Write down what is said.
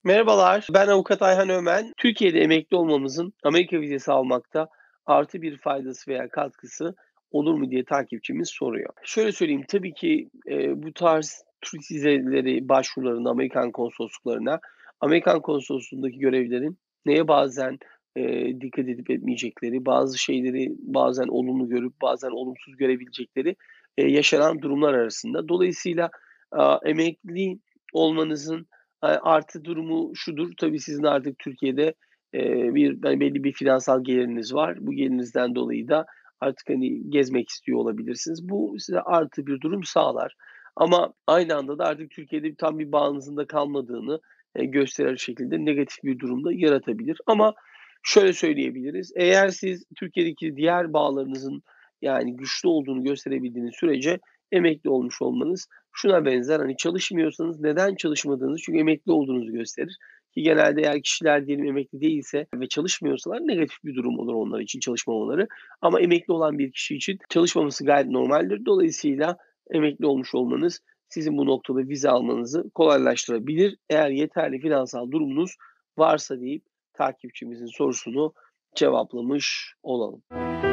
Merhabalar, ben avukat Ayhan Ömen. Türkiye'de emekli olmamızın Amerika vizesi almakta artı bir faydası veya katkısı olur mu diye takipçimiz soruyor. Şöyle söyleyeyim, tabii ki bu tarz Türk vizeleri başvurularında Amerikan konsolosluklarına, Amerikan konsolosluğundaki görevlilerin neye bazen dikkat edip etmeyecekleri, bazı şeyleri bazen olumlu görüp bazen olumsuz görebilecekleri yaşanan durumlar arasında. Dolayısıyla emekli olmanızın artı durumu şudur, tabii sizin artık Türkiye'de, hani, belli bir finansal geliriniz var. Bu gelirinizden dolayı da artık, hani, gezmek istiyor olabilirsiniz. Bu size artı bir durum sağlar ama aynı anda da artık Türkiye'de tam bir bağınızın da kalmadığını, gösterir şekilde negatif bir durum da yaratabilir ama şöyle söyleyebiliriz, eğer siz Türkiye'deki diğer bağlarınızın, yani, güçlü olduğunu gösterebildiğiniz sürece emekli olmuş olmanız şuna benzer, hani, çalışmıyorsanız neden çalışmadığınızı çünkü emekli olduğunuzu gösterir ki genelde eğer kişiler diyelim emekli değilse ve çalışmıyorsalar negatif bir durum olur onlar için çalışmamaları ama emekli olan bir kişi için çalışmaması gayet normaldir. Dolayısıyla emekli olmuş olmanız sizin bu noktada vize almanızı kolaylaştırabilir eğer yeterli finansal durumunuz varsa deyip takipçimizin sorusunu cevaplamış olalım.